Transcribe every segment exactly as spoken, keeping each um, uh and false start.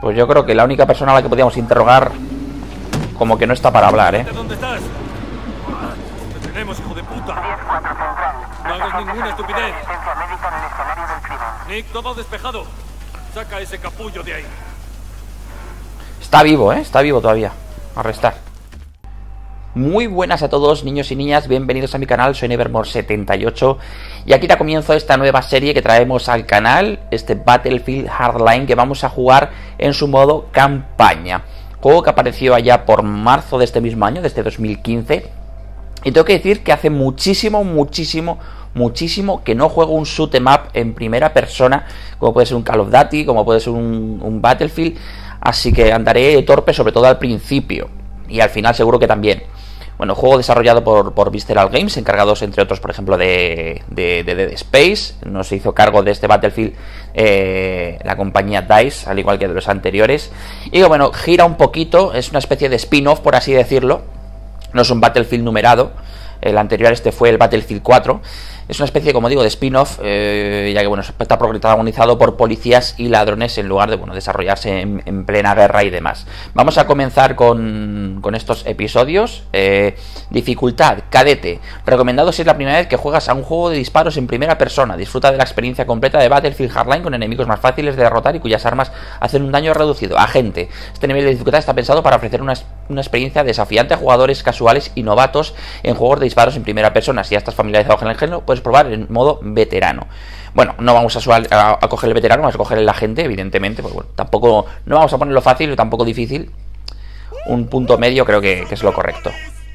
Pues yo creo que la única persona a la que podíamos interrogar como que no está para hablar, ¿eh? ¿Dónde estás? Te tenemos, hijo de puta. No hagas ninguna estupidez. Nick, todo despejado. Saca ese capullo de ahí. Está vivo, ¿eh? Está vivo todavía. Arrestar. Muy buenas a todos, niños y niñas, bienvenidos a mi canal, soy Nevermore setenta y ocho y aquí da comienzo esta nueva serie que traemos al canal, este Battlefield Hardline que vamos a jugar en su modo campaña. Juego que apareció allá por marzo de este mismo año, desde dos mil quince, y tengo que decir que hace muchísimo, muchísimo, muchísimo que no juego un shoot 'em up en primera persona, como puede ser un Call of Duty, como puede ser un, un Battlefield, así que andaré torpe sobre todo al principio, y al final seguro que también. Bueno, juego desarrollado por, por Visceral Games, encargados entre otros, por ejemplo, de, de, de Dead Space. Nos hizo cargo de este Battlefield eh, la compañía DICE, al igual que de los anteriores. Y bueno, gira un poquito, es una especie de spin-off, por así decirlo. No es un Battlefield numerado. El anterior este fue el Battlefield cuatro. Es una especie, como digo, de spin-off, eh, ya que bueno, está protagonizado por policías y ladrones en lugar de bueno, desarrollarse en, en plena guerra y demás. Vamos a comenzar con, con estos episodios. Eh, dificultad, cadete. Recomendado si es la primera vez que juegas a un juego de disparos en primera persona. Disfruta de la experiencia completa de Battlefield Hardline con enemigos más fáciles de derrotar y cuyas armas hacen un daño reducido. Agente. Este nivel de dificultad está pensado para ofrecer una, una experiencia desafiante a jugadores casuales y novatos en juegos de disparos en primera persona. Si ya estás familiarizado con el género, puedes probar en modo veterano. Bueno, no vamos a, sual, a, a coger el veterano, vamos a coger el agente, evidentemente, porque bueno, tampoco, no vamos a ponerlo fácil y tampoco difícil. Un punto medio creo que, que es lo correcto.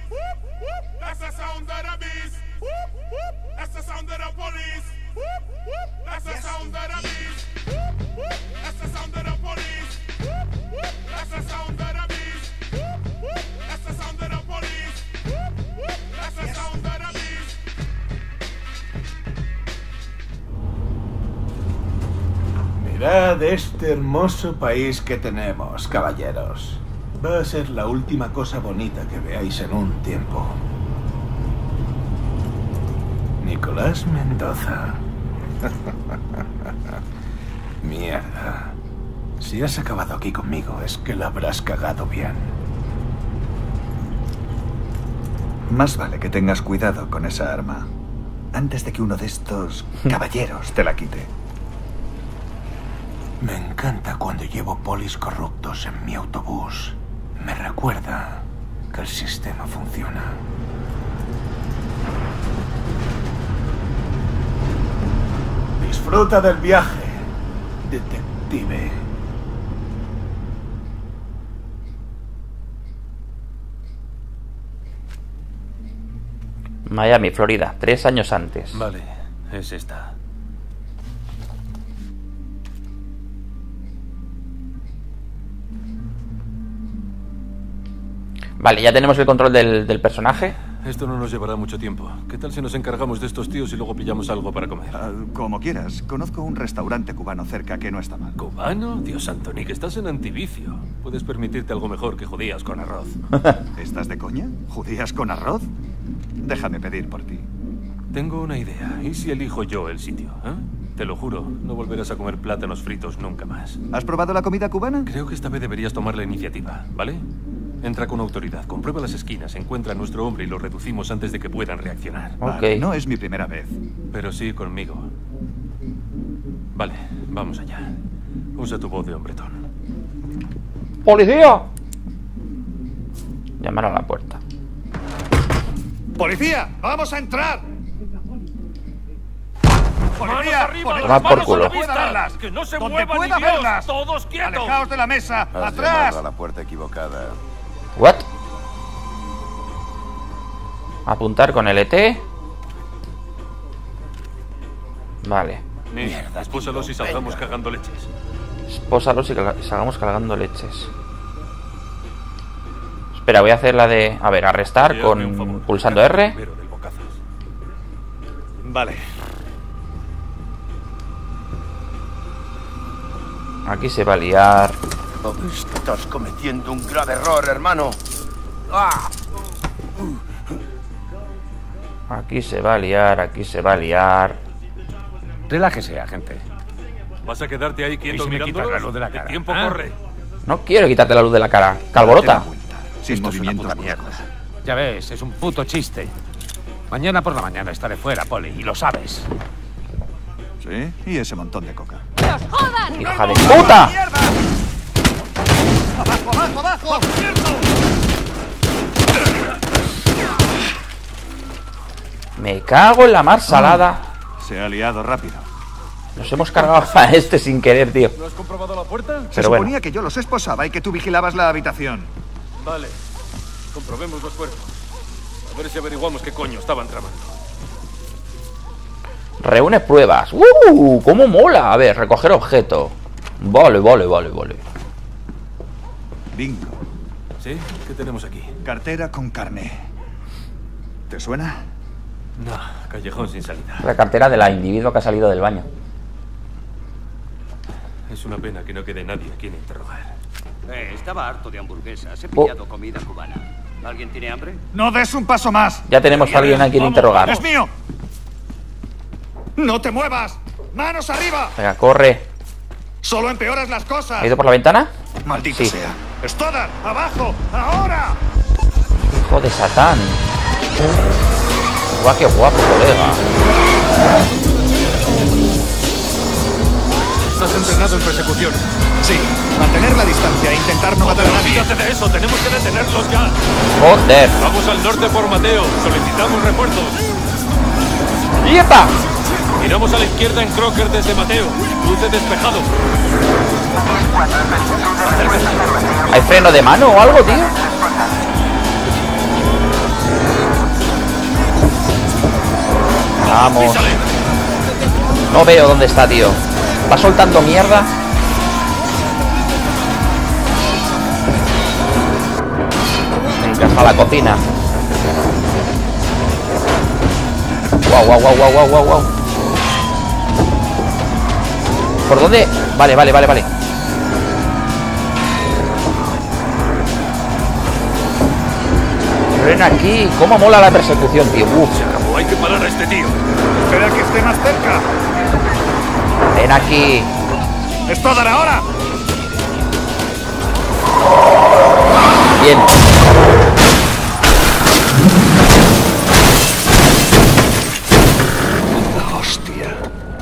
Mirad este hermoso país que tenemos, caballeros. Va a ser la última cosa bonita que veáis en un tiempo. Nicolás Mendoza. Mierda. Si has acabado aquí conmigo es que la habrás cagado bien. Más vale que tengas cuidado con esa arma, antes de que uno de estos caballeros te la quite. Me encanta cuando llevo polis corruptos en mi autobús. Me recuerda que el sistema funciona. Disfruta del viaje, detective. Miami, Florida, tres años antes. Vale, es esta. Vale, ya tenemos el control del, del personaje. Esto no nos llevará mucho tiempo. ¿Qué tal si nos encargamos de estos tíos y luego pillamos algo para comer? Uh, como quieras. Conozco un restaurante cubano cerca que no está mal. ¿Cubano? Dios santo, Nick, estás en antivicio. Puedes permitirte algo mejor que judías con arroz. ¿Estás de coña? ¿Judías con arroz? Déjame pedir por ti. Tengo una idea. ¿Y si elijo yo el sitio? ¿Eh? Te lo juro, no volverás a comer plátanos fritos nunca más. ¿Has probado la comida cubana? Creo que esta vez deberías tomar la iniciativa, ¿vale? Entra con autoridad, comprueba las esquinas, encuentra a nuestro hombre y lo reducimos antes de que puedan reaccionar. Ok. Vale, no es mi primera vez. Pero sí conmigo. Vale, vamos allá. Usa tu voz de hombretón. ¡Policía! Llamar a la puerta. ¡Policía! ¡Vamos a entrar! ¡Policía! ¡Arriba! Toma por culo. ¡Que no se ¡Donde muevan, pueda idiotas! verlas! ¡Todos quietos! ¡Alejaos de la mesa! Has ¡Atrás! llamado a la puerta equivocada. What? Apuntar con el E T. Vale. Mierda, espósalos y salgamos cagando leches. Espósalos y salgamos cargando leches. Espera, voy a hacer la de... A ver, arrestar Sí, hazme un con... favor. Pulsando R. Primero del bocazas. Vale. Aquí se va a liar. Estás cometiendo un grave error, hermano. ¡Ah! Aquí se va a liar, aquí se va a liar. Relájese, agente. ¿Vas a quedarte ahí quieto ¿Y si me quitas mirándolos? la luz de la cara? El tiempo ¿Ah? corre. No quiero quitarte la luz de la cara. Calborota. Sin movimientos bruscos. Ya ves, es un puto chiste. Mañana por la mañana estaré fuera, Poli, y lo sabes. ¿Sí? Y ese montón de coca. ¡Hija de puta! ¡Abajo, abajo, abajo! Me cago en la mar salada. Se ha liado rápido. Nos hemos cargado a este sin querer, tío. ¿No has comprobado la puerta? Se Pero suponía bueno. que yo los esposaba y que tú vigilabas la habitación. Vale. Comprobemos los cuerpos. A ver si averiguamos qué coño estaban tramando. Reúne pruebas. ¡Uh! ¡Cómo mola! A ver, recoger objeto. Vale, vale, vale, vale. Bingo. ¿Sí? ¿Qué tenemos aquí? Cartera con carne. ¿Te suena? No, callejón sin salida. La cartera de la individuo que ha salido del baño. Es una pena que no quede nadie a quien interrogar. Eh, estaba harto de hamburguesas. He Oh. pillado comida cubana. ¿Alguien tiene hambre? ¡No des un paso más! Ya tenemos a alguien a quien interrogar. ¡Es mío! ¡No te muevas! ¡Manos arriba! Venga, corre. ¡Solo empeoras las cosas! ¿Ha ido por la ventana? ¡Maldito Sí. sea! ¡Stoddard! ¡Abajo! ¡Ahora! Hijo de Satán. Guau, qué guapo, colega. Estás entrenado en persecución. Sí, mantener la distancia e intentar no matar a nadie. Olvídate de eso, tenemos que detenerlos ya. Joder. Vamos al norte por Mateo. Solicitamos refuerzos. ¡Yeta! Giramos a la izquierda en Crocker desde Mateo. Cruce despejado. ¿Hay freno de mano o algo, tío? Vamos. Písale. No veo dónde está, tío. Va soltando mierda. Venga, a la cocina. Guau, guau, guau, guau, guau, guau, guau. ¿Por dónde? Vale, vale, vale, vale. Ven aquí. ¿Cómo mola la persecución, tío? Uf. Se acabó, hay que parar a este tío. Espera que esté más cerca. Ven aquí. ¡Stoddard ahora! Bien. ¡Hostia!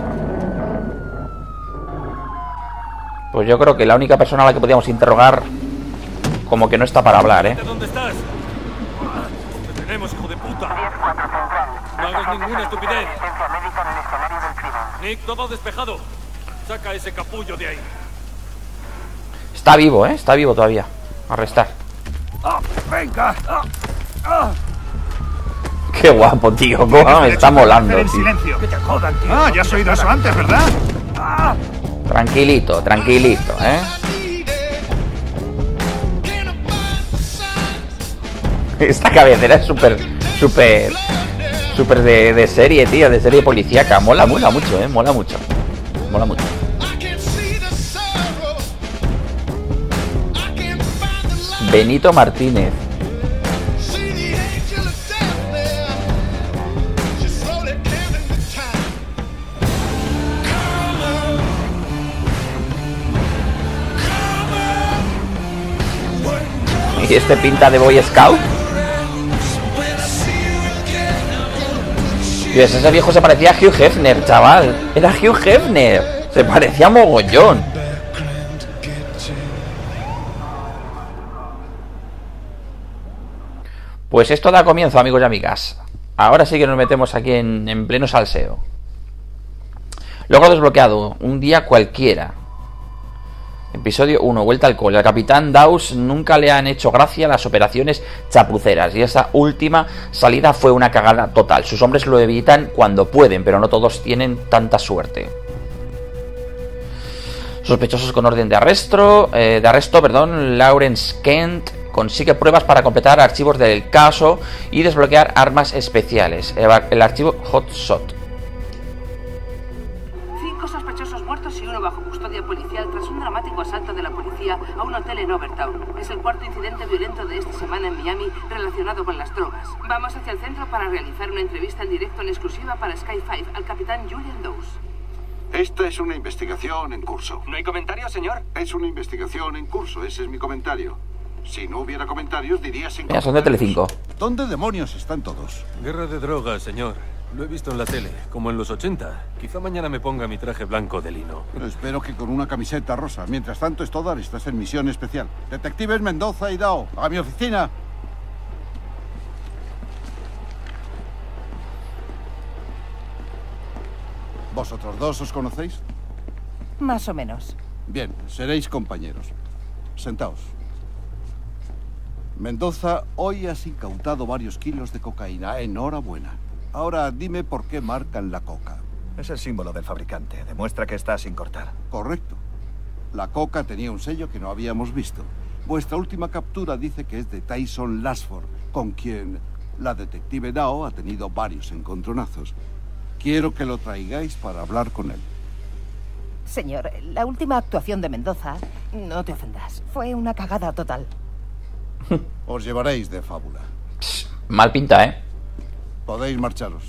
Pues yo creo que la única persona a la que podíamos interrogar como que no está para hablar, ¿eh? ¿Dónde estás? Te tenemos, hijo de puta. No hagas ninguna estupidez. Nick, todo despejado. Saca ese capullo de ahí. Está vivo, ¿eh? Está vivo todavía. Arrestar. ¡Venga! Qué guapo, tío. Cómo me está molando, Hacer en tío. silencio. ¡Que te jodan, tío! Ah, ya has oído eso antes, ¿verdad? Tranquilito, tranquilito, ¿eh? Esta cabecera es súper, súper, súper de, de serie, tío. De serie policíaca. Mola, mola mucho, ¿eh? Mola mucho. Mola mucho. Benito Martínez. ¿Y este pinta de Boy Scout? Dios, ese viejo se parecía a Hugh Hefner, chaval. Era Hugh Hefner. Se parecía mogollón. Pues esto da comienzo, amigos y amigas. Ahora sí que nos metemos aquí en, en pleno salseo. Logro desbloqueado. Un día cualquiera. Episodio uno, vuelta al cole. Al capitán Dawes nunca le han hecho gracia las operaciones chapuceras y esa última salida fue una cagada total. Sus hombres lo evitan cuando pueden, pero no todos tienen tanta suerte. Sospechosos con orden de arresto, eh, de arresto, perdón. Lawrence Kent consigue pruebas para completar archivos del caso y desbloquear armas especiales. El, el archivo Hotshot. Cinco sospechosos muertos y uno bajo custodia policial tras un dramático asalto de la policía a un hotel en Overtown. Es el cuarto incidente violento de esta semana en Miami relacionado con las drogas. Vamos hacia el centro para realizar una entrevista en directo en exclusiva para Sky cinco al capitán Julian Dawes. Esta es una investigación en curso. ¿No hay comentarios, señor? Es una investigación en curso, ese es mi comentario. Si no hubiera comentarios, diría sin Mira, son de Telecinco. ¿Dónde demonios están todos? Guerra de drogas, señor. Lo he visto en la tele, como en los ochenta. Quizá mañana me ponga mi traje blanco de lino. Espero que con una camiseta rosa. Mientras tanto, Stoddard, estás en misión especial. Detectives Mendoza y Dao, a mi oficina. ¿Vosotros dos os conocéis? Más o menos. Bien, seréis compañeros. Sentaos. Mendoza, hoy has incautado varios kilos de cocaína. Enhorabuena. Ahora dime por qué marcan la coca. Es el símbolo del fabricante. Demuestra que está sin cortar. Correcto. La coca tenía un sello que no habíamos visto. Vuestra última captura dice que es de Tyson Lasford, con quien la detective Dao ha tenido varios encontronazos. Quiero que lo traigáis para hablar con él. Señor, la última actuación de Mendoza, no te ofendas, fue una cagada total. Os llevaréis de fábula. Mal pinta, ¿eh? Podéis marcharos.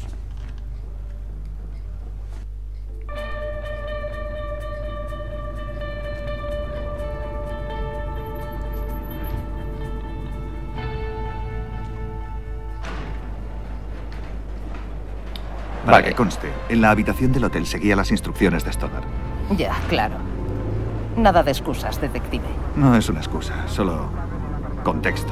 Para que conste, en la habitación del hotel seguía las instrucciones de Stoddard. Ya, claro. Nada de excusas, detective. No es una excusa, solo contexto.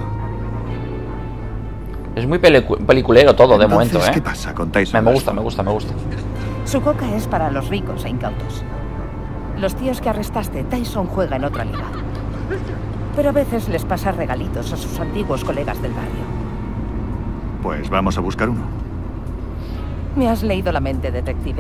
Es muy pelicu peliculero todo. Entonces, de momento, ¿eh? ¿qué pasa con Tyson? Me, me gusta, me gusta, me gusta. Su coca es para los ricos e incautos. Los tíos que arrestaste, Tyson juega en otra liga. Pero a veces les pasa regalitos a sus antiguos colegas del barrio. Pues vamos a buscar uno. Me has leído la mente, detective.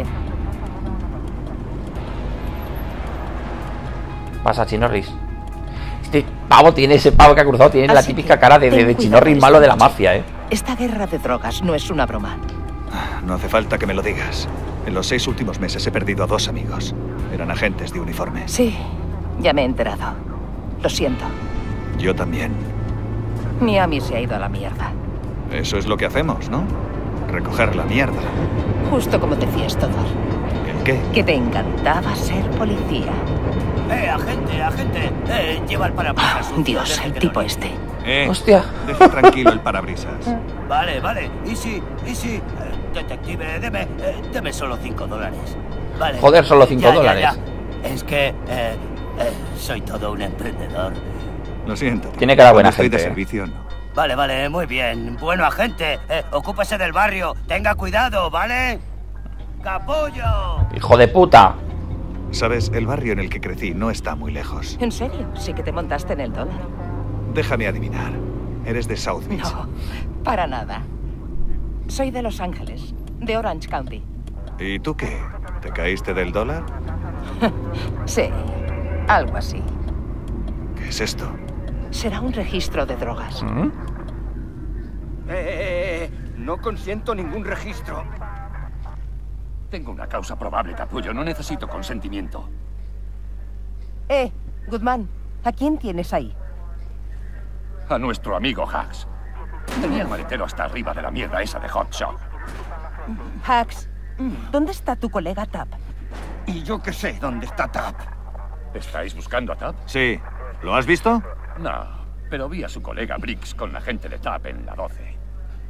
Pasa, Chinorris. Este pavo tiene, ese pavo que ha cruzado, tiene la Así típica que, cara de, de, ten de cuidado Chinorris con malo esta de la noche. mafia, ¿eh? Esta guerra de drogas no es una broma. No hace falta que me lo digas. En los seis últimos meses he perdido a dos amigos. Eran agentes de uniforme. Sí, ya me he enterado. Lo siento. Yo también. Miami se ha ido a la mierda. Eso es lo que hacemos, ¿no? Recoger la mierda. Justo como decías, Stoddard. ¿El qué? Que te encantaba ser policía. ¡Eh, agente, agente! ¡Eh, lleva el parabrisas! Oh, Dios, el tipo este. Eh, Hostia. Deja tranquilo el parabrisas. Vale, vale. Easy, easy. Eh, detective, deme, eh, deme solo cinco dólares. Vale. Joder, solo cinco Ya, ya, dólares. ya. Es que eh, eh, soy todo un emprendedor. Lo siento. Tiene cara buena Cuando estoy gente, de eh. servicio, no. Vale, vale, muy bien. Bueno, agente, eh, ocúpese del barrio. Tenga cuidado, ¿vale? ¡Capullo! Hijo de puta. Sabes, el barrio en el que crecí no está muy lejos. ¿En serio? Sí que te montaste en el dólar. Déjame adivinar. Eres de South Beach. No, para nada. Soy de Los Ángeles, de Orange County. ¿Y tú qué? ¿Te caíste del dólar? Sí, algo así. ¿Qué es esto? Será un registro de drogas. ¿Mm? Eh, eh, eh, no consiento ningún registro. Tengo una causa probable, capullo. No necesito consentimiento. Eh, Goodman, ¿a quién tienes ahí? A nuestro amigo Hacks. Tenía el maletero hasta arriba de la mierda esa de Hot Shot. Hacks, ¿dónde está tu colega Tap? Y yo qué sé dónde está Tap. ¿Estáis buscando a Tap? Sí. ¿Lo has visto? No, pero vi a su colega Briggs con la gente de Tap en la doce.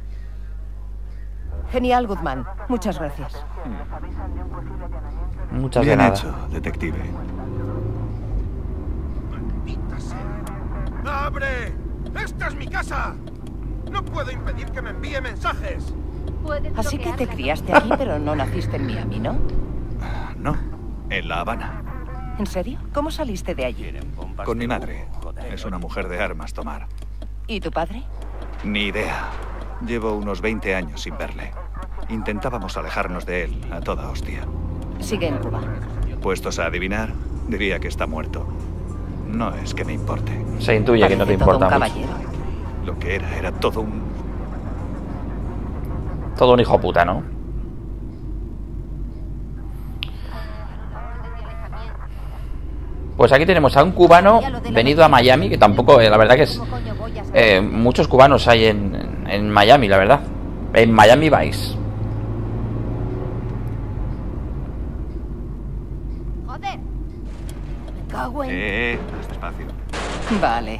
Genial, Goodman. Muchas gracias. Muchas Bien de nada. hecho, detective. ¡Abre! ¡Esta es mi casa! No puedo impedir que me envíe mensajes. Así que te criaste aquí, pero no naciste en Miami, ¿no? No, en La Habana. ¿En serio? ¿Cómo saliste de allí? Con mi madre. Es una mujer de armas, Tomar. ¿Y tu padre? Ni idea. Llevo unos veinte años sin verle. Intentábamos alejarnos de él a toda hostia. Sigue en Cuba. Puestos a adivinar, diría que está muerto. No es que me importe. Se intuye que no te Parece todo importa un mucho. caballero. Lo que era era todo un... Todo un hijo puta, ¿no? Pues aquí tenemos a un cubano venido a Miami, que tampoco, eh, la verdad que es... Eh, muchos cubanos hay en, en Miami, la verdad. En Miami Vice. cago en... Eh, más despacio. Vale.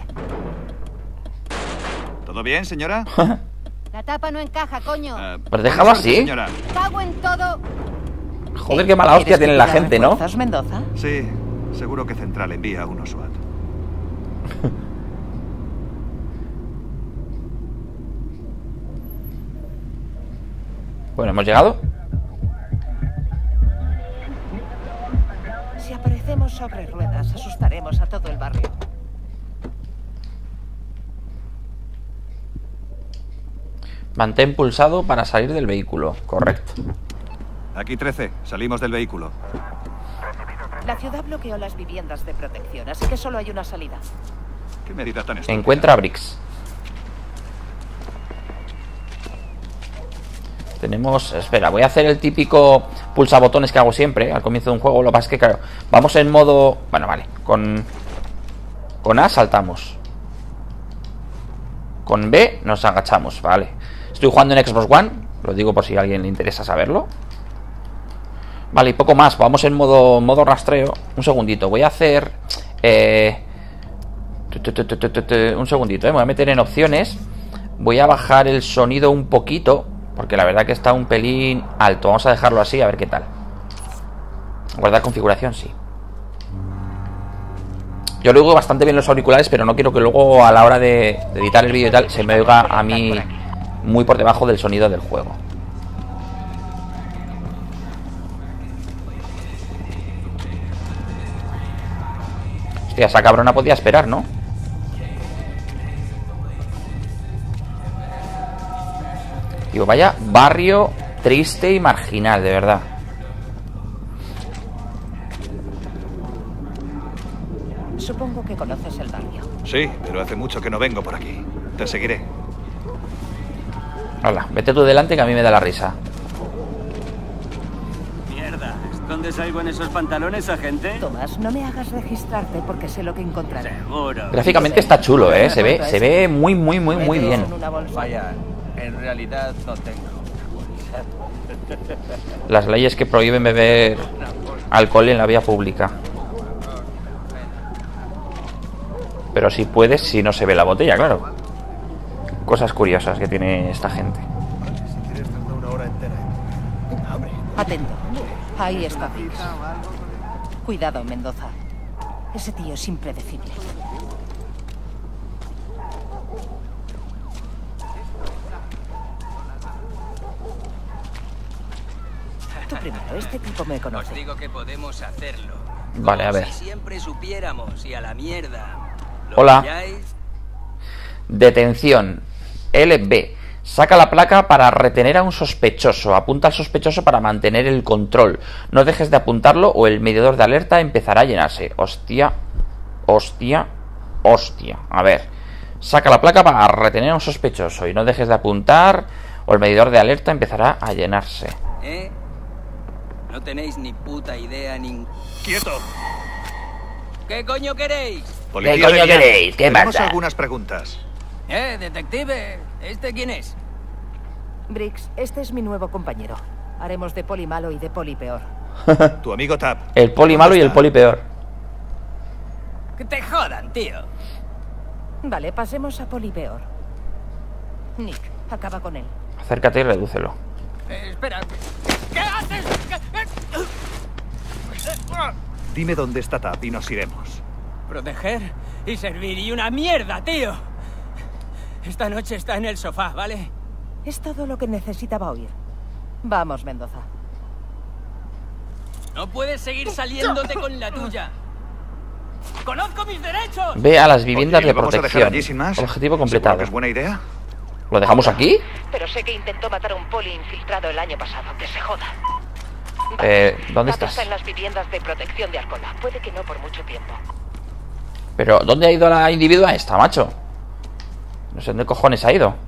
¿Todo bien, señora? La tapa no encaja, coño. Uh, Pues déjalo así. Señora. Cago en todo. Joder, qué mala hostia tiene la gente, ¿no? ¿Refuerzos, Mendoza? Sí, seguro que Central envía a uno SWAT. Bueno, hemos llegado. Si aparecemos sobre ruedas, asustaremos a todo el barrio. Mantén pulsado para salir del vehículo. Correcto. Aquí trece, salimos del vehículo. La ciudad bloqueó las viviendas de protección, así que solo hay una salida. ¿Qué medida tan estúpida? Encuentra a Briggs. Tenemos... Espera, voy a hacer el típico pulsabotones que hago siempre, ¿eh? Al comienzo de un juego. Lo que pasa es que, claro, vamos en modo... Bueno, vale. Con... Con A saltamos. Con B nos agachamos, vale. Estoy jugando en Xbox One. Lo digo por si a alguien le interesa saberlo. Vale, y poco más. Vamos en modo, modo rastreo. Un segundito. Voy a hacer... Eh... Un segundito, ¿eh? Me voy a meter en opciones. Voy a bajar el sonido un poquito, porque la verdad que está un pelín alto. Vamos a dejarlo así, a ver qué tal. Guardar configuración, sí. Yo lo oigo bastante bien los auriculares, pero no quiero que luego a la hora de, de editar el vídeo y tal se me oiga a mí muy por debajo del sonido del juego. Hostia, esa cabrona podía esperar, ¿no? Digo, vaya barrio triste y marginal, de verdad. Supongo que conoces el barrio. Sí, pero hace mucho que no vengo por aquí. Te seguiré. Hola, vete tú delante que a mí me da la risa. Mierda, ¿dónde salgo en esos pantalones, agente? Tomás, no me hagas registrarte porque sé lo que encontraré. Seguro. Gráficamente está chulo, ¿eh? Se ve, se ve muy, muy, muy, muy bien. Vaya, en realidad no tengo. Las leyes que prohíben beber alcohol en la vía pública. Pero si puedes, si no se ve la botella, claro. Cosas curiosas que tiene esta gente. Atento. Ahí está Briggs. Cuidado, Mendoza. Ese tío es impredecible. Tú primero, este tipo me conoce. Os digo que podemos hacerlo. Vale, a Como ver. Si siempre supiéramos y a la mierda. ¿Lo Hola. pilláis? Detención. L B. Saca la placa para retener a un sospechoso. Apunta al sospechoso para mantener el control. No dejes de apuntarlo o el medidor de alerta empezará a llenarse. Hostia. Hostia. Hostia. A ver. Saca la placa para retener a un sospechoso. Y no dejes de apuntar o el medidor de alerta empezará a llenarse. ¿Eh? No tenéis ni puta idea ni... ¡Quieto! ¿Qué coño queréis? Policía ¿Qué coño de Miami. queréis? ¿Qué Tenemos pasa? algunas preguntas. Eh, detective. ¿Este quién es? Briggs, este es mi nuevo compañero. Haremos de poli malo y de poli peor. Tu amigo Tab. El poli malo y el poli peor. Que te jodan, tío. Vale, pasemos a poli peor. Nick, acaba con él. Acércate y redúcelo. Eh, espera. ¿Qué haces? Dime dónde está Tab y nos iremos. Proteger y servir y una mierda, tío. Esta noche está en el sofá, ¿vale? Es todo lo que necesitaba oír. Vamos, Mendoza. No puedes seguir saliéndote con la tuya. ¡Conozco mis derechos! Ve a las viviendas Oye, de ¿le vamos a dejar protección. allí sin más? Objetivo ¿Seguro completado. que es buena idea? ¿Lo dejamos aquí? Pero sé que intentó matar a un poli infiltrado el año pasado. Que se joda. Eh, ¿dónde Tab estás? está en las viviendas de protección de Arcola. Puede que no por mucho tiempo. Pero, ¿dónde ha ido la individua esta, macho? No sé dónde cojones ha ido.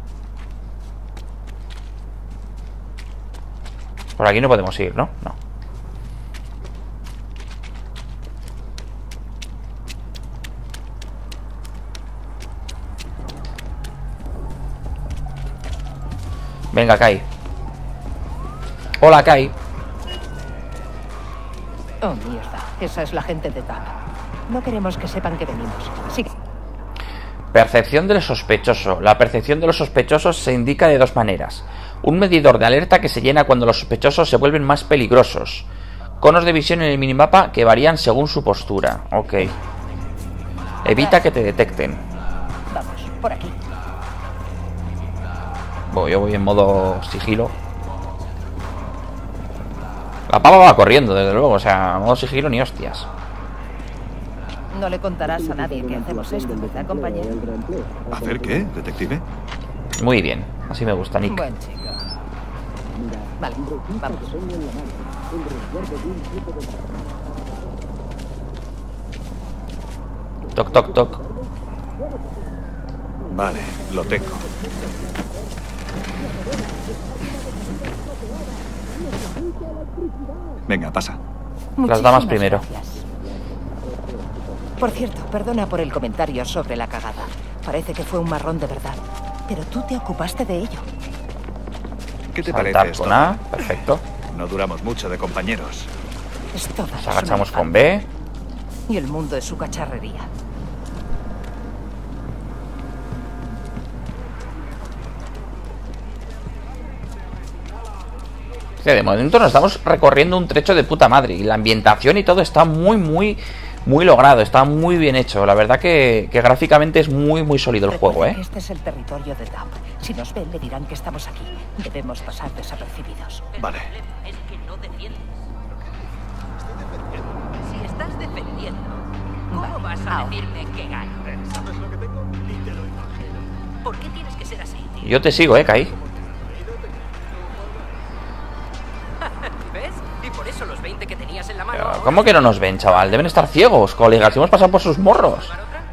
Por aquí no podemos ir, ¿no? No. Venga, Kai. Hola, Kai. Oh, mierda. Esa es la gente de Tab. No queremos que sepan que venimos. Sigue. Percepción del sospechoso. La percepción de los sospechosos se indica de dos maneras. Un medidor de alerta que se llena cuando los sospechosos se vuelven más peligrosos. Conos de visión en el minimapa que varían según su postura. Ok. Evita que te detecten. Vamos, por aquí. Voy, yo voy en modo sigilo. La pava va corriendo, desde luego. O sea, modo sigilo ni hostias. No le contarás a nadie que hacemos esto, ¿verdad, compañero? ¿Hacer qué, detective? Muy bien, así me gusta, Nick. Buen chico. Vale, vamos. Toc, toc, toc. Vale, lo tengo. Venga, pasa. Las damas primero. Gracias. Por cierto, perdona por el comentario sobre la cagada. Parece que fue un marrón de verdad. Pero tú te ocupaste de ello. ¿Qué te Saltar parece esto? con A, perfecto. No duramos mucho de compañeros. Es toda Nos agachamos con B. Y el mundo es su cacharrería. Sí, de momento nos estamos recorriendo un trecho de puta madre. Y la ambientación y todo está muy, muy, muy logrado. Está muy bien hecho. La verdad que, que gráficamente es muy, muy sólido el juego, ¿eh? Este es el territorio de Tap. Si nos ven, le dirán que estamos aquí. Debemos pasar desapercibidos. Vale. Es que no defiendes. Si estás defendiendo, ¿cómo vas a decirme que gano? ¿Sabes lo que tengo? Ni te lo imagino. ¿Por qué tienes que ser así, tío? Yo te sigo, ¿eh, Kai? ¿Ves? Y por eso los veinte que tenías en la mano... Pero, ¿cómo que no nos ven, chaval? Deben estar ciegos, colegas. Si hemos pasado por sus morros.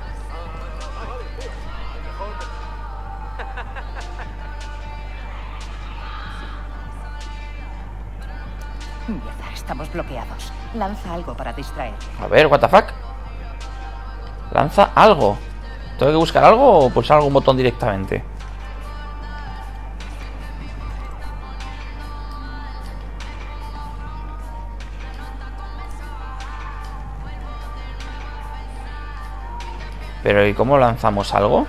Mierda, estamos bloqueados. Lanza algo para distraer. A ver, what the fuck. Lanza algo. ¿Tengo que buscar algo o pulsar algún botón directamente? Pero ¿y cómo lanzamos algo?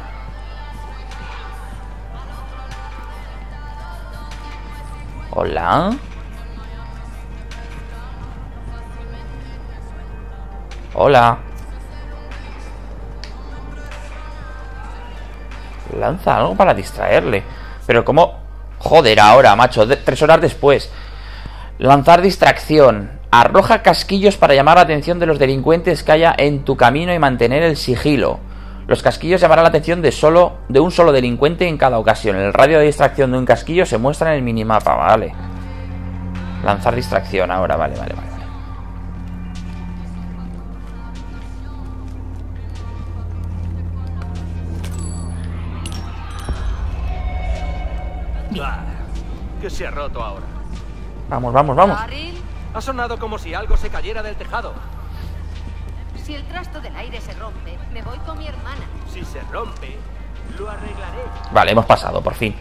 Hola. Hola. Lanza algo para distraerle. Pero ¿cómo? Joder, ahora, macho, de tres horas después. Lanzar distracción. Arroja casquillos para llamar la atención de los delincuentes que haya en tu camino y mantener el sigilo. Los casquillos llamarán la atención de solo de un solo delincuente en cada ocasión. El radio de distracción de un casquillo se muestra en el minimapa, vale. Lanzar distracción ahora, vale, vale, vale. Ah, que se ha roto ahora. Vamos, vamos, vamos. Ha sonado como si algo se cayera del tejado. Si el trasto del aire se rompe, me voy con mi hermana. Si se rompe, lo arreglaré. Vale, hemos pasado, por fin.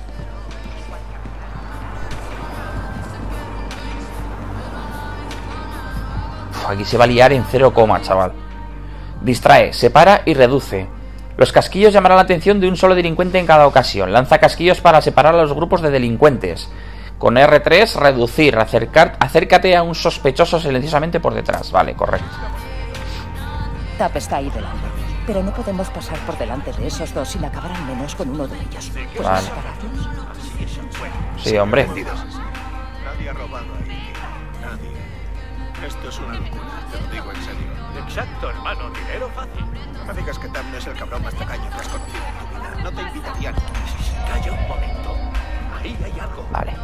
Uf, aquí se va a liar en cero coma, chaval. Distrae, separa y reduce. Los casquillos llamarán la atención de un solo delincuente en cada ocasión. Lanza casquillos para separar a los grupos de delincuentes. Con R tres, reducir. Acercar, acércate a un sospechoso silenciosamente por detrás. Vale, correcto. Tap está ahí delante. Pero no podemos pasar por delante de esos dos sin acabar al menos con uno de ellos. ¿Puedes Vale. separarlos? Sí, hombre. Nadie ha robado aquí. Nadie. Esto es una locura, te lo digo en serio. Exacto, hermano. Dinero fácil. No me digas que Tam no es el cabrón más tacaño que has conocido en tu vida. No te invitarían. Calla un momento. Ahí hay algo. Vale.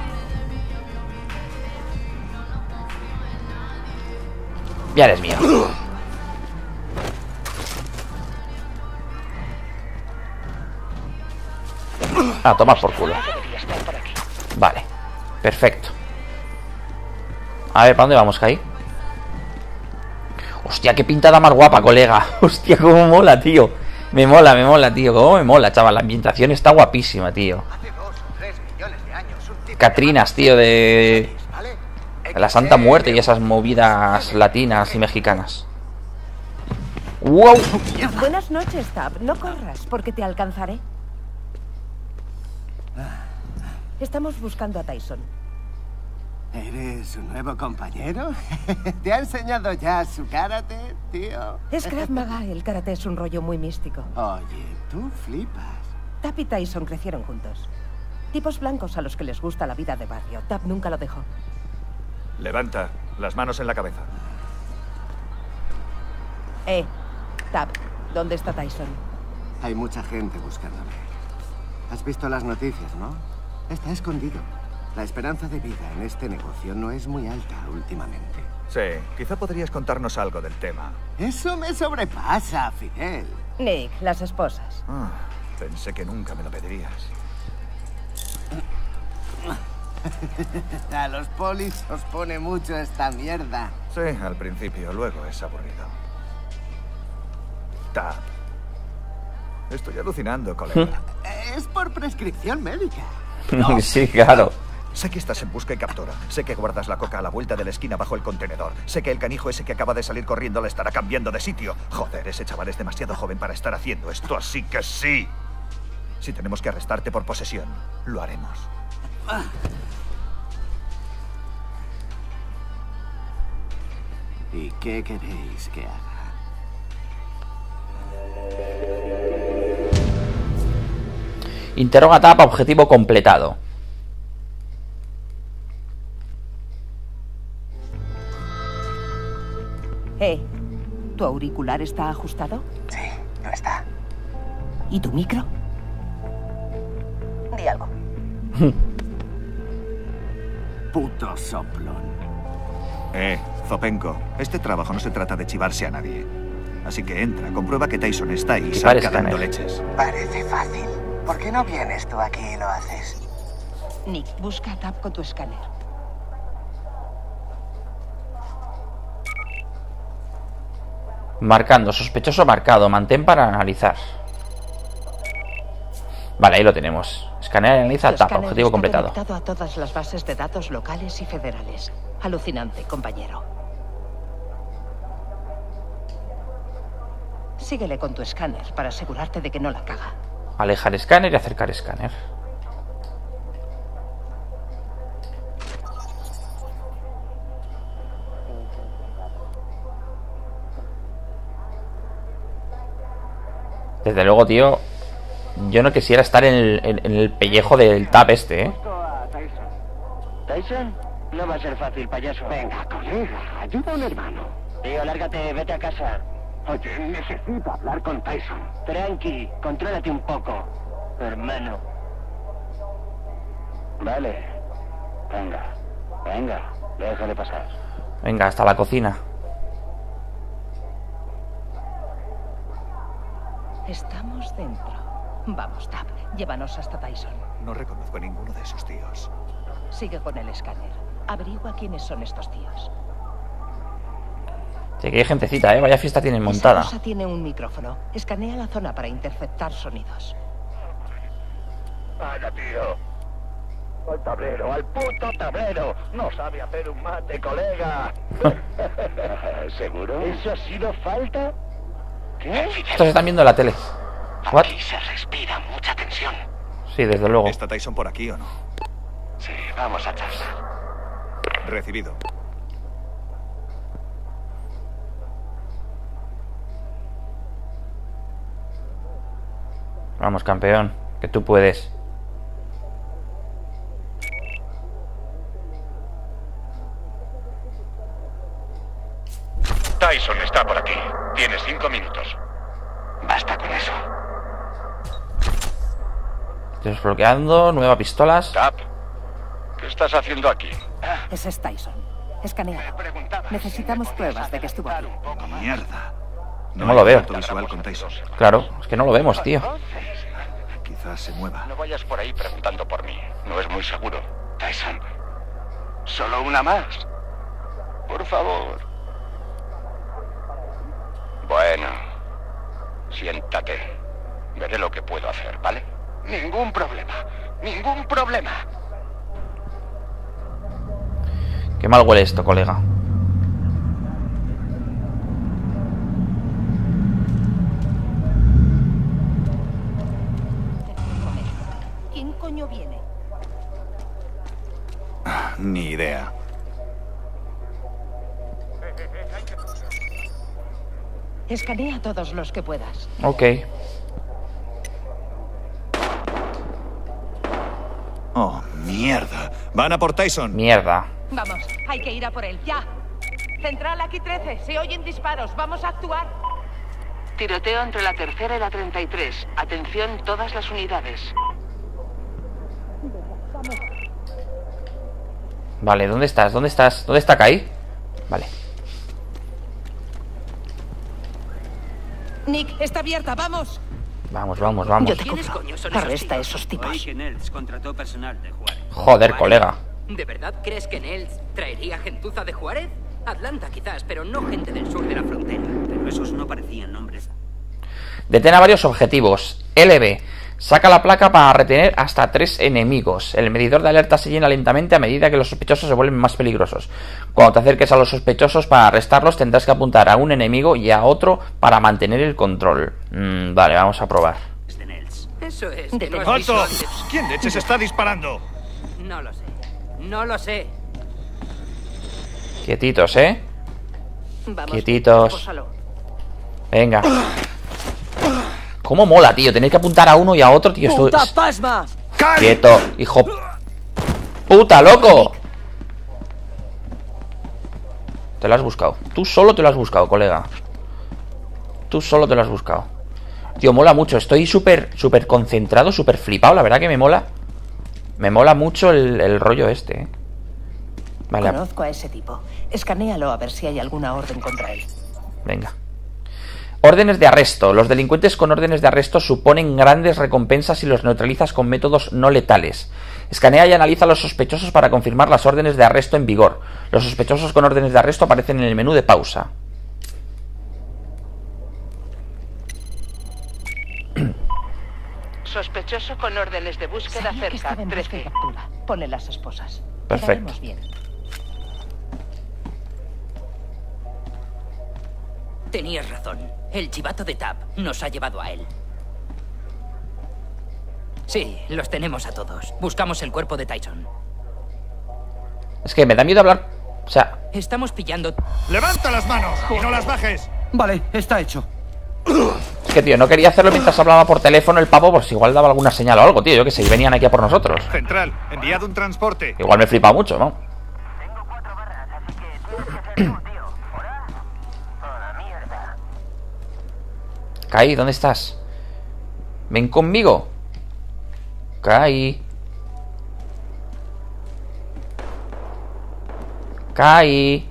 Ya eres mío. A tomar por culo. Vale. Perfecto. A ver, ¿para dónde vamos, Kai? Hostia, qué pintada más guapa, colega. Hostia, cómo mola, tío. Me mola, me mola, tío. Cómo me mola, chaval. La ambientación está guapísima, tío. Catrinas, tío, de... de la Santa Muerte y esas movidas latinas y mexicanas. ¡Wow! Buenas noches, Tab. No corras, porque te alcanzaré. Estamos buscando a Tyson. ¿Eres su nuevo compañero? ¿Te ha enseñado ya su karate, tío? Es Krav Maga. El karate es un rollo muy místico. Oye, tú flipas. Tab y Tyson crecieron juntos. Tipos blancos a los que les gusta la vida de barrio. Tab nunca lo dejó. Levanta las manos en la cabeza. Eh, Tab, ¿dónde está Tyson? Hay mucha gente buscándole. Has visto las noticias, ¿no? Está escondido. La esperanza de vida en este negocio no es muy alta últimamente. Sí, quizá podrías contarnos algo del tema. Eso me sobrepasa, Fidel. Nick, las esposas. Ah, pensé que nunca me lo pedirías. A los polis os pone mucho esta mierda. Sí, al principio, luego es aburrido. Tab. Estoy alucinando, colega. Es por prescripción médica. No. Sí, claro. Sé que estás en busca y captura. Sé que guardas la coca a la vuelta de la esquina bajo el contenedor. Sé que el canijo ese que acaba de salir corriendo le estará cambiando de sitio. Joder, ese chaval es demasiado joven para estar haciendo esto, así que sí. Si tenemos que arrestarte por posesión, lo haremos. ¿Y qué queréis que haga? Interroga a Tab, objetivo completado. Eh, ¿tu auricular está ajustado? Sí, no está. ¿Y tu micro? Di algo. Puto soplón. Eh, Zopenko, este trabajo no se trata de chivarse a nadie. Así que entra, comprueba que Tyson está ahí y salga dando leches. Parece fácil. ¿Por qué no vienes tú aquí y lo haces? Nick, busca a Tab con tu escáner. Marcando, sospechoso marcado. Mantén para analizar. Vale, ahí lo tenemos. Escanea y analiza Tab, objetivo completado. Conectado a todas las bases de datos locales y federales. Alucinante, compañero. Síguele con tu escáner para asegurarte de que no la caga. Alejar escáner y acercar escáner. Desde luego, tío, yo no quisiera estar en el, en, en el pellejo del Tab este, ¿eh? ¿Tyson? No va a ser fácil, payaso. Venga, colega, ayuda a un hermano. Tío, lárgate, vete a casa. Oye, necesito hablar con Tyson. Tranqui, contrólate un poco, hermano. Vale. Venga, venga, déjale pasar. Venga, hasta la cocina. Estamos dentro. Vamos, Tab, llévanos hasta Tyson. No reconozco a ninguno de esos tíos. Sigue con el escáner. Averigua quiénes son estos tíos. Sí, que hay gentecita, ¿eh? Vaya fiesta tienen montada. Esa cosa tiene un micrófono. Escanea la zona para interceptar sonidos. Vaya, tío. Al tablero, al puto tablero. No sabe hacer un mate, colega. ¿Seguro? ¿Eso ha sido falta? ¿Qué? Estos están viendo la tele. What? Aquí se respira mucha tensión. Sí, desde luego. ¿Está Tyson por aquí o no? Sí, vamos a charlar. Recibido. Vamos, campeón, que tú puedes. Tyson está por aquí. Tienes cinco minutos. Basta con eso. Desbloqueando, nueva pistolas. Tab, ¿qué estás haciendo aquí? Ese es Tyson. Escanea. Necesitamos pruebas de que estuvo aquí. Mierda. No, no lo veo. Visual con Tyson. Claro, es que no lo vemos, tío. Quizás se mueva. No vayas por ahí preguntando por mí. No es muy seguro. Tyson, ¿solo una más? Por favor. Bueno, siéntate. Veré lo que puedo hacer, ¿vale? Ningún problema. Ningún problema. Qué mal huele esto, colega. Ni idea. Escanea a todos los que puedas. Ok. Oh, mierda. Van a por Tyson. Mierda. Vamos, hay que ir a por él, ya. Central aquí trece, se oyen disparos, vamos a actuar. Tiroteo entre la tercera y la treinta y tres. Atención todas las unidades. Vale, ¿dónde estás? ¿Dónde estás? ¿Dónde está Kai? Vale. Nick, está abierta, vamos. Vamos, vamos, vamos. Yo te compro. Arresta a esos tipos. Oí que Nels contrató personal de Juárez. Joder, colega. ¿De verdad crees que Nels traería gentuza de Juárez? Atlanta quizás, pero no gente del sur de la frontera. Pero esos no parecían nombres. Detén a varios objetivos. L B. Saca la placa para retener hasta tres enemigos. El medidor de alerta se llena lentamente a medida que los sospechosos se vuelven más peligrosos. Cuando te acerques a los sospechosos para arrestarlos tendrás que apuntar a un enemigo y a otro para mantener el control. Mm, vale, vamos a probar. Eso es. De ¿no has visto ¡Alto! antes? ¿Quién leches está disparando? No lo sé. No lo sé. Quietitos, ¿eh? Vamos, Quietitos. repósalo. Venga. ¿Cómo mola, tío? Tener que apuntar a uno y a otro, tío. Esto ¡Puta es... pasma! Quieto, hijo. ¡Puta, loco! Te lo has buscado. Tú solo te lo has buscado, colega. Tú solo te lo has buscado. Tío, mola mucho. Estoy súper, súper concentrado, súper flipado. La verdad que me mola. Me mola mucho el, el rollo este, ¿eh? Vale. Conozco a ese tipo. Escanéalo a ver si hay alguna orden contra él. Venga. Órdenes de arresto. Los delincuentes con órdenes de arresto suponen grandes recompensas si los neutralizas con métodos no letales. Escanea y analiza a los sospechosos para confirmar las órdenes de arresto en vigor. Los sospechosos con órdenes de arresto aparecen en el menú de pausa. Sospechoso con órdenes de búsqueda Sabía que cerca. estaba en busca y trece. captura. Ponle las esposas. Perfecto. Quedaremos bien. Tenías razón. El chivato de Tab nos ha llevado a él. Sí, los tenemos a todos. Buscamos el cuerpo de Tyson. Es que me da miedo hablar. O sea, Estamos pillando... ¡Levanta las manos y no las bajes! Vale, está hecho. es que, tío, no quería hacerlo mientras hablaba por teléfono el pavo, por si igual daba alguna señal o algo, tío. Yo que sé, y venían aquí a por nosotros. Central, enviad un transporte. Igual me he flipado mucho, ¿no? Kai, ¿dónde estás? Ven conmigo. Kai. Kai.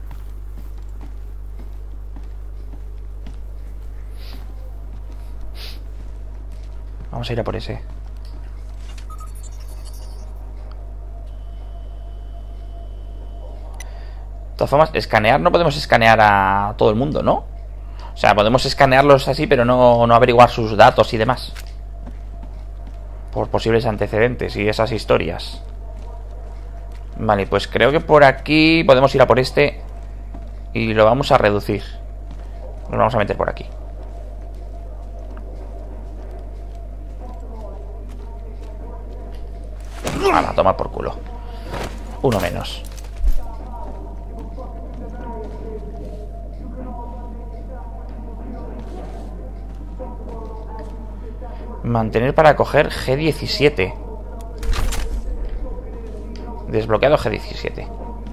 Vamos a ir a por ese. De todas formas, escanear no podemos escanear a todo el mundo, ¿no? O sea, podemos escanearlos así, pero no, no averiguar sus datos y demás. Por posibles antecedentes y esas historias. Vale, pues creo que por aquí podemos ir a por este. Y lo vamos a reducir. Nos vamos a meter por aquí. A tomar por culo. Uno menos. Mantener para coger G diecisiete. Desbloqueado G diecisiete.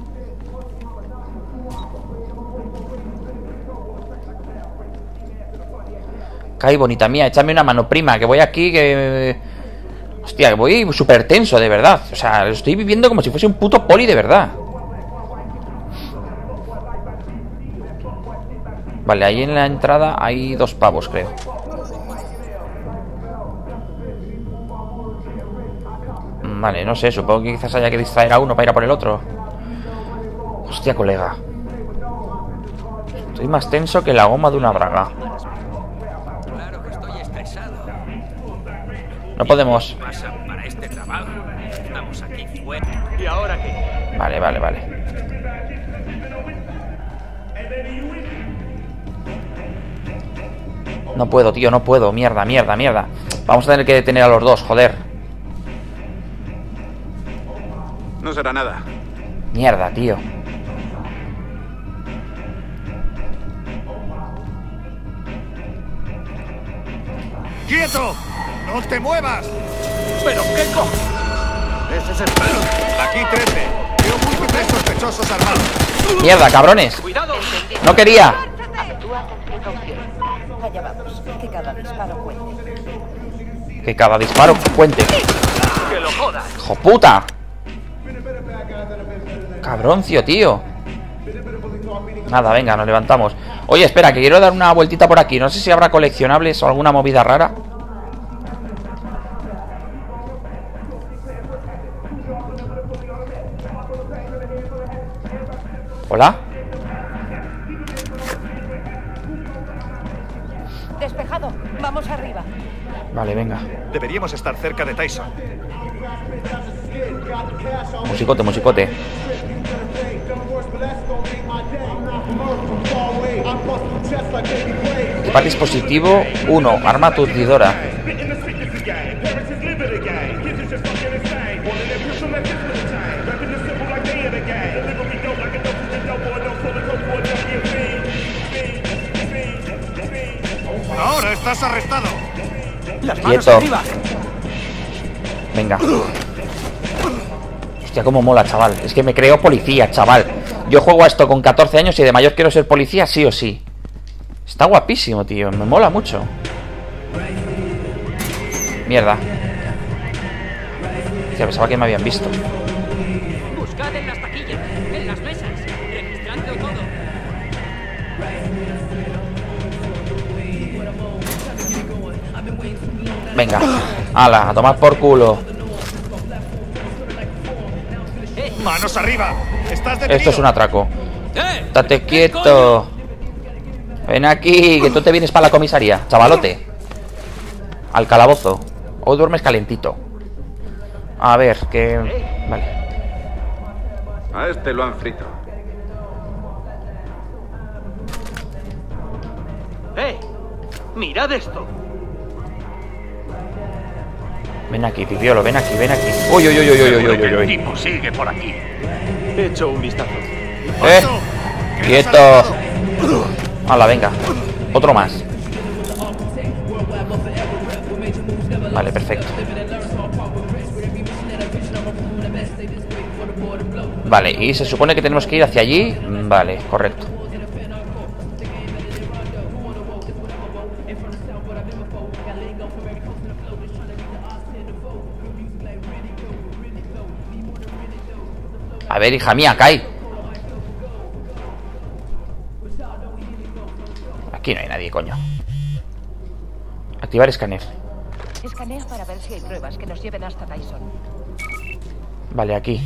Kai, bonita mía, échame una mano, prima, que voy aquí, que... Hostia, que voy súper tenso, de verdad. O sea, lo estoy viviendo como si fuese un puto poli, de verdad. Vale, ahí en la entrada hay dos pavos, creo. Vale, no sé, supongo que quizás haya que distraer a uno para ir a por el otro. Hostia, colega. Estoy más tenso que la goma de una braga. Claro que estoy estresado. No podemos. Pasa para este trabajo. Estamos aquí fuera. ¿Y ahora qué? Vale, vale, vale. No puedo, tío, no puedo. Mierda, mierda, mierda. Vamos a tener que detener a los dos, joder. No será nada. Mierda, tío. ¡Quieto! ¡No te muevas! ¿Pero qué co...? Ese es el pelo. Aquí trece. Veo muy tres sospechosos armados. Mierda, cabrones. No quería. Allá vamos. Que cada disparo cuente. Que cada disparo cuente. ¡Que lo jodas! ¡Hijo puta! Cabroncio, tío. Nada, venga, nos levantamos. Oye, espera, que quiero dar una vueltita por aquí. No sé si habrá coleccionables o alguna movida rara. ¿Hola? Despejado. Vamos arriba. Vale, venga. Deberíamos estar cerca de Tyson. Musicote, musicote. Equipar dispositivo uno. Arma aturdidora. Ahora estás arrestado. Las manos Quieto. arriba. Venga. Hostia, cómo mola, chaval. Es que me creo policía, chaval. Yo juego a esto con catorce años y de mayor quiero ser policía sí o sí. Está guapísimo, tío. Me mola mucho. Mierda. Hostia, pensaba que me habían visto. Buscad en las taquillas, en las mesas, registrando todo. Venga. Ala, a tomar por culo. ¡Manos arriba! ¡Estás detenido! Esto es un atraco. Estate quieto. Ven aquí, que tú te vienes para la comisaría, chavalote. Al calabozo. Hoy duermes calentito. A ver, que... Vale. A este lo han frito. ¡Eh! ¡Mirad esto! Ven aquí, pipiolo, ven aquí, ven aquí. Uy, uy, uy, uy, uy, uy, uy, uy, uy. El tipo sigue por aquí. He hecho un vistazo. ¡Eh! ¡Quieto! Hala, venga. Otro más. Vale, perfecto. Vale, y se supone que tenemos que ir hacia allí. Vale, correcto. A ver, hija mía, cae. Aquí no hay nadie, coño. Activar escáner. Escanea para ver si hay pruebas que nos lleven hasta Tyson. Vale, aquí.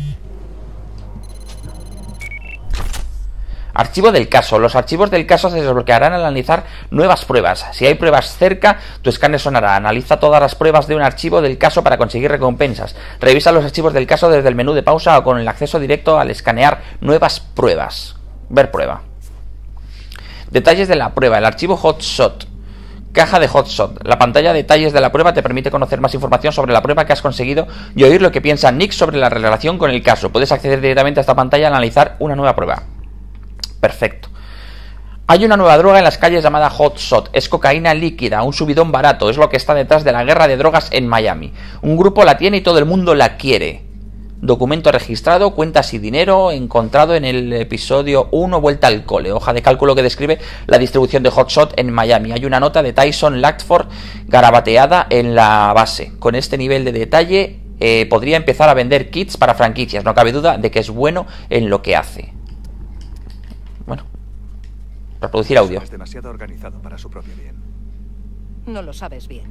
Archivo del caso. Los archivos del caso se desbloquearán al analizar nuevas pruebas. Si hay pruebas cerca, tu escáner sonará. Analiza todas las pruebas de un archivo del caso para conseguir recompensas. Revisa los archivos del caso desde el menú de pausa o con el acceso directo al escanear nuevas pruebas. Ver prueba. Detalles de la prueba. El archivo Hotshot. Caja de Hotshot. La pantalla de detalles de la prueba te permite conocer más información sobre la prueba que has conseguido y oír lo que piensa Nick sobre la relación con el caso. Puedes acceder directamente a esta pantalla al analizar una nueva prueba. Perfecto. Hay una nueva droga en las calles llamada Hotshot. Es cocaína líquida, un subidón barato. Es lo que está detrás de la guerra de drogas en Miami. Un grupo la tiene y todo el mundo la quiere. Documento registrado, cuentas y dinero encontrado en el episodio uno, Vuelta al cole. Hoja de cálculo que describe la distribución de Hotshot en Miami. Hay una nota de Tyson Latford garabateada en la base. Con este nivel de detalle eh, podría empezar a vender kits para franquicias. No cabe duda de que es bueno en lo que hace. Bueno, reproducir audio. Es demasiado organizado para su propio bien. No lo sabes bien.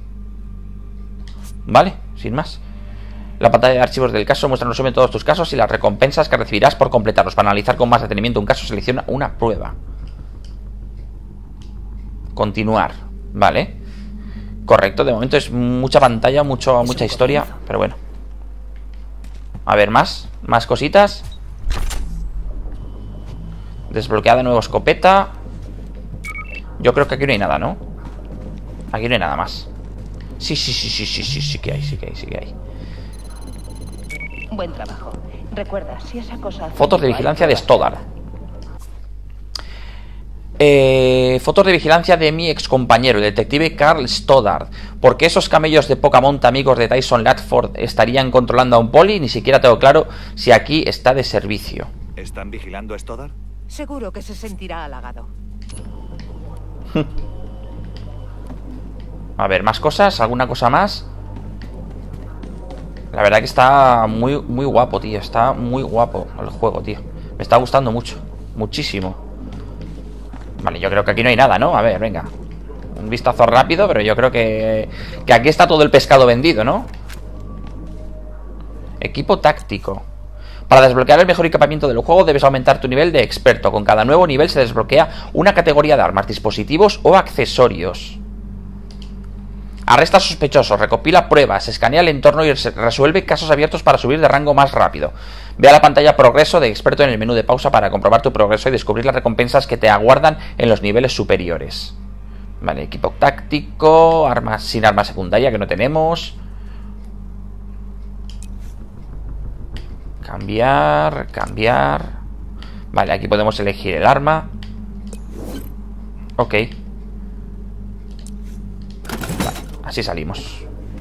Vale, sin más. La pantalla de archivos del caso muestra un resumen de todos tus casos y las recompensas que recibirás por completarlos. Para analizar con más detenimiento un caso, selecciona una prueba. Continuar. Vale. Correcto, de momento es mucha pantalla, mucho, mucha historia, pero bueno. A ver, más. Más cositas. Desbloqueada nueva escopeta. Yo creo que aquí no hay nada, ¿no? Aquí no hay nada más. Sí, sí, sí, sí, sí, sí, sí que hay, sí que hay, sí que hay. Buen trabajo. Recuerda, si esa cosa... Fotos de vigilancia de Stoddard. Eh, fotos de vigilancia de mi excompañero, el detective Carl Stoddard. ¿Por qué esos camellos de poca monta, amigos de Tyson Latford, estarían controlando a un poli? Ni siquiera tengo claro si aquí está de servicio. ¿Están vigilando a Stoddard? Seguro que se sentirá halagado. A ver, más cosas, alguna cosa más. La verdad que está muy, muy guapo, tío. Está muy guapo el juego, tío. Me está gustando mucho, muchísimo. Vale, yo creo que aquí no hay nada, ¿no? A ver, venga. Un vistazo rápido, pero yo creo que, que aquí está todo el pescado vendido, ¿no? Equipo táctico. Para desbloquear el mejor equipamiento del juego debes aumentar tu nivel de experto. Con cada nuevo nivel se desbloquea una categoría de armas, dispositivos o accesorios. Arresta sospechosos, recopila pruebas, escanea el entorno y resuelve casos abiertos para subir de rango más rápido. Ve a la pantalla progreso de experto en el menú de pausa para comprobar tu progreso y descubrir las recompensas que te aguardan en los niveles superiores. Vale, equipo táctico, armas sin arma secundaria que no tenemos. Cambiar, cambiar. Vale, aquí podemos elegir el arma. Ok. Así salimos.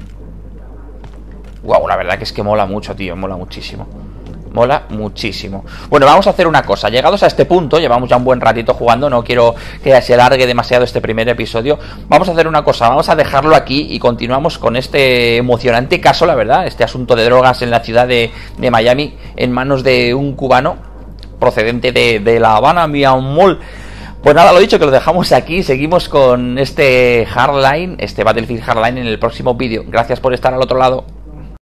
Wow, la verdad que es que mola mucho, tío. Mola muchísimo. Mola muchísimo. Bueno, vamos a hacer una cosa. Llegados a este punto, llevamos ya un buen ratito jugando. No quiero que se alargue demasiado este primer episodio. Vamos a hacer una cosa. Vamos a dejarlo aquí y continuamos con este emocionante caso, la verdad. Este asunto de drogas en la ciudad de, de Miami en manos de un cubano procedente de, de La Habana, Myanmar. Pues nada, lo dicho, que lo dejamos aquí. Seguimos con este Hardline, este Battlefield Hardline en el próximo vídeo. Gracias por estar al otro lado.